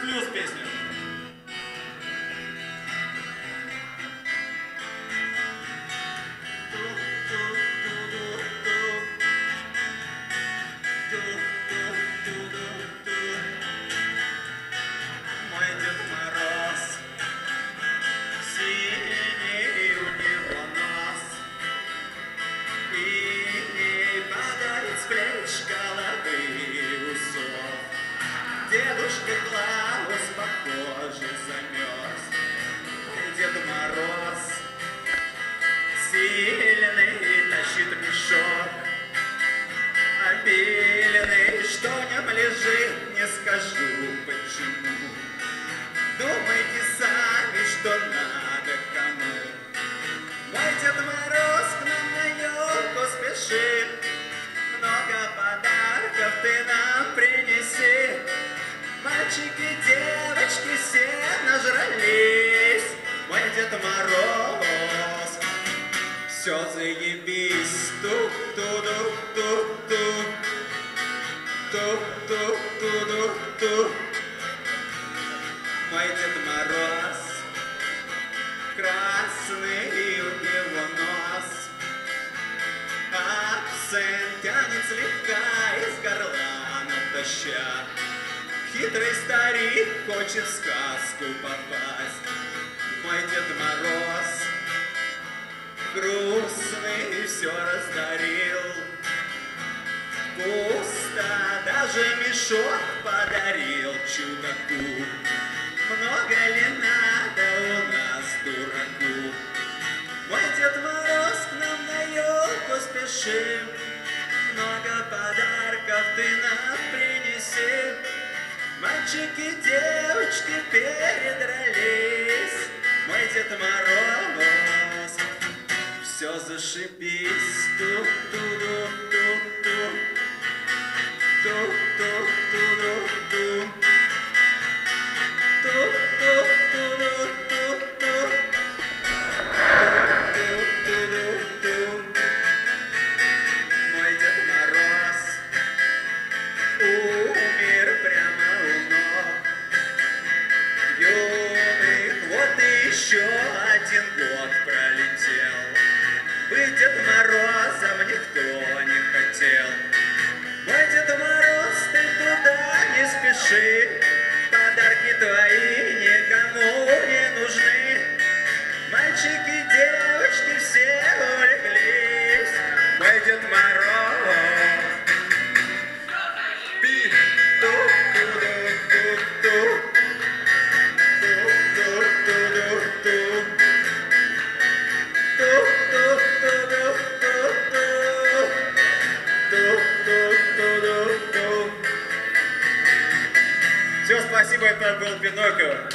плюс песня. Мой Дед Мороз, синий у него нос, и падает с плеч головы и усов. Дедушка Клаус, похоже, замерз. Дед Мороз сильный тащит мешок, обильный, что в нем лежит, не скажу почему. Думайте сами, что надо кому. Мой Дед Мороз к нам на елку спешит, много подарков ты нам принеси. Мальчики, девочки, все нажрались. Мой Дед Мороз, все заебись. Тук-тук-тук-тук-тук, тук-тук-тук-тук. Мой Дед Мороз, красный у него нос, абсент тянет слегка из горла натощак. Хитрый старик хочет в сказку попасть. Мой Дед Мороз грустный все раздарил, пусто даже мешок подарил чудаку. Много ли надо у нас дураку? Мой Дед Мороз к нам на елку спешит, много подарков ты нам принеси. Мальчики, девочки передрались. Мой Дед Мороз, все зашибись. Тук-тук-тук-тук, тук-тук-тук-тук, тук-тук-тук-тук-тук, тук-тук-тук-тук. Мой Дед Мороз умер прямо у ног юных. Вот и еще один год пролетел. Быть Дед Морозом никто не хотел. Мой Дед Мороз, ты туда не спеши, подарки твои никому не нужны. Мальчики, девочки все улеглись. Мой Дед Мороз, тук-тук-тук-тук, тук-тук-тук-тук, тук-тук-тук-тук. Все, спасибо, это был Пиноккио.